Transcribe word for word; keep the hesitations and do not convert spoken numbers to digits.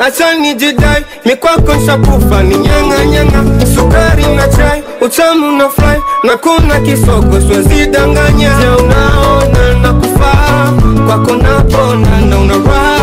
acha nijidai, mikwako nshakufa ni nyanga nyanga. Sukari na chai, utamu na fly, na kuna kisoko siwezi danganya. Je, unaona na kufaa, kwako napona na unara